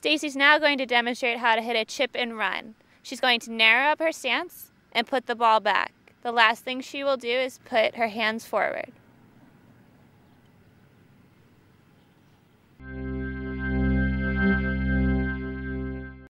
Stacey's now going to demonstrate how to hit a chip and run. She's going to narrow up her stance and put the ball back. The last thing she will do is put her hands forward.